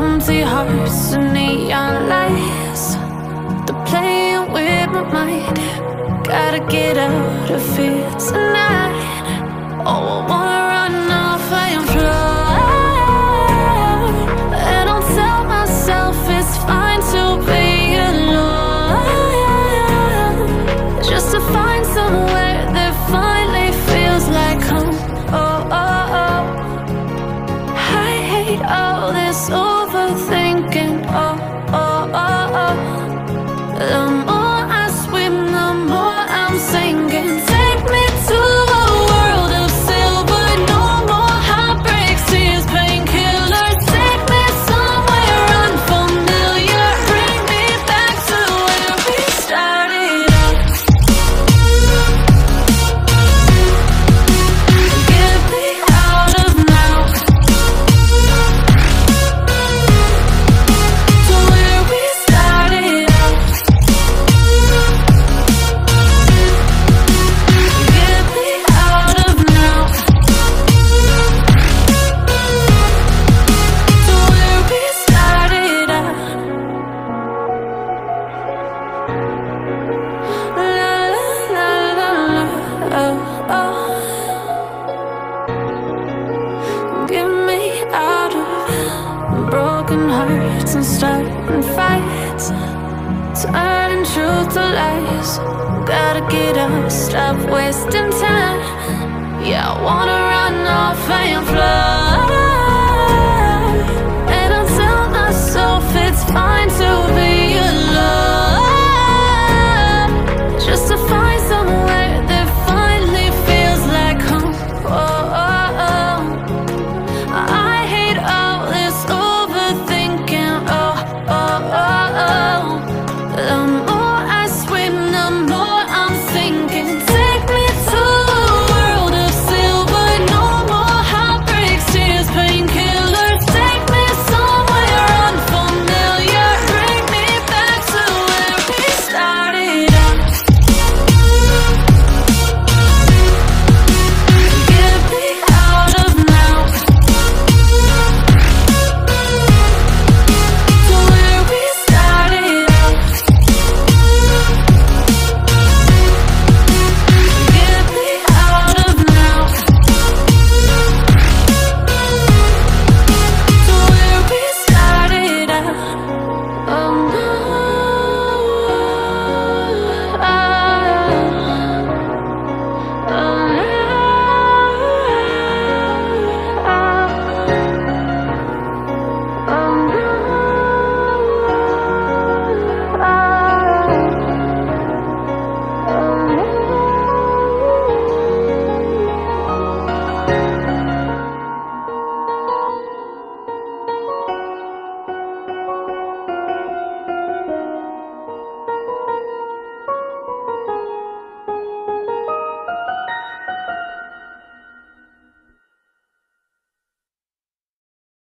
empty hearts and neon lights. They're playing with my mind. Gotta get out of here tonight. Oh, I wanna run off and fly. And I'll tell myself it's fine to be alone, just to find somewhere that finally feels like home. Oh, oh, oh. I hate all this overthinking. Oh, oh, oh, oh. The more I swim, the more I'm sinking. Take me to a world of silver. No more heartbreaks, tears, painkillers. Take me somewhere unfamiliar. Bring me back to where we started out. Get me out of now, to where we started out. Get me out of now, to where we started out. La la la la, oh, oh. Get me out of broken hearts and starting fights, turning truth to lies. Gotta get up, stop wasting time. Yeah, I wanna run off and fly.